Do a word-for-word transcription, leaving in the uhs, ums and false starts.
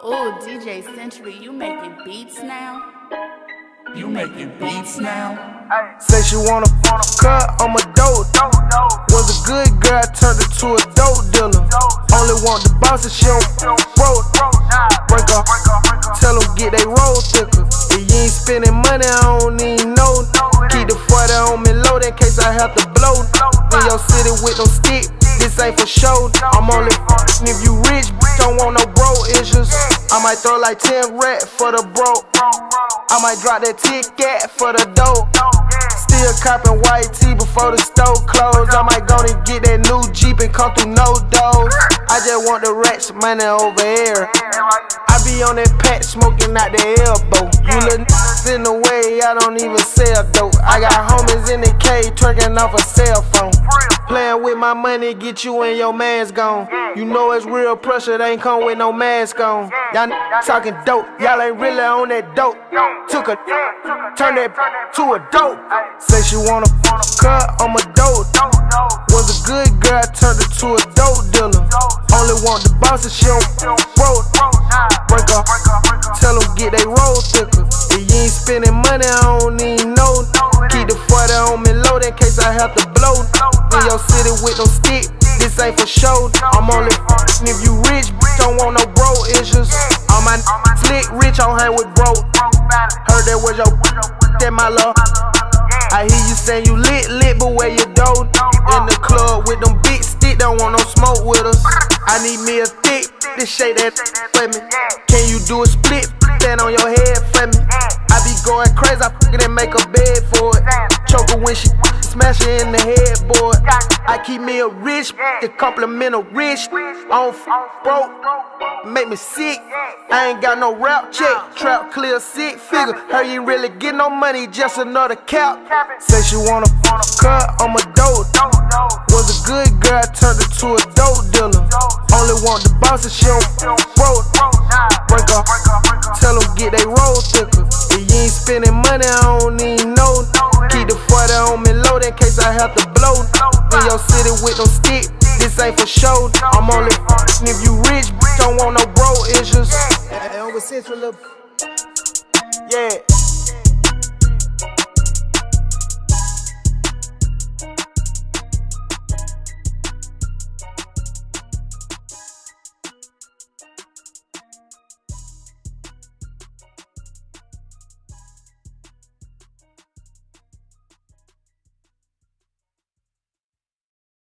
Ooh, D J Century, you making beats now? You making beats now? Say she wanna cut, I'm a dope. Was a good girl, turned her to a dope dealer. Only want the boss and she don't roll. Break her, tell them get they roll thicker. If you ain't spending money, I don't even know. Keep the forty on me load in case I have to blow. In your city with no stick, this ain't for show. I'm only f***ing if you rich, bitch, don't want no bro issues. I might throw like ten racks for the bro. I might drop that ticket for the dope. Still copping white tee before the store closed. I might go and get that new Jeep and come through no doors. I just want the rats money over here. I be on that patch smoking out the elbow. You little niggas in the way, I don't even sell dope. I got homies in the cave twerking off a cell phone. Playing with my money, get you and your man's gone. You know it's real pressure, they ain't come with no mask on. Y'all talking dope, y'all ain't really on that dope. Took a turn that to a dope. Say she wanna cut, I'm a dope. Was a good girl, turned her to a dope dealer. Only want the boss and she don't roll. Break her, tell them get they roll thicker. If you ain't spending money, I don't even know. Keep the forty on me load in case I have to blow. In your city with no stick, this ain't for show. I'm only f***ing if you rich, bitch, don't want no bro issues. All my slick rich, I don't hang with bro. Heard that was your that my love. I hear you saying you lit, lit, but where you dope? In the club with them big stick, don't want no smoke with us. I need me a thick, this shake that for me. Can you do a split, stand on your head for me? I be going crazy, I fucking and make a bed for it. Choke her when she smash her in the headboard. I keep me a rich, to compliment a rich. I don't f broke, make me sick. I ain't got no rap check, trap clear sick figure. Her you really get no money, just another cap. Say she wanna cut, I'm a dope. Was a good girl, turned her to a dope dealer. Only want the boss and she don't roll. Break her, tell them get they roll thicker. If you ain't spending money, I don't even know. Keep the forty on me load in case I have to blow. In your city with no stick, this ain't for show. I'm only f***ing if you rich, bitch, don't want no bro issues. And with Central, yeah.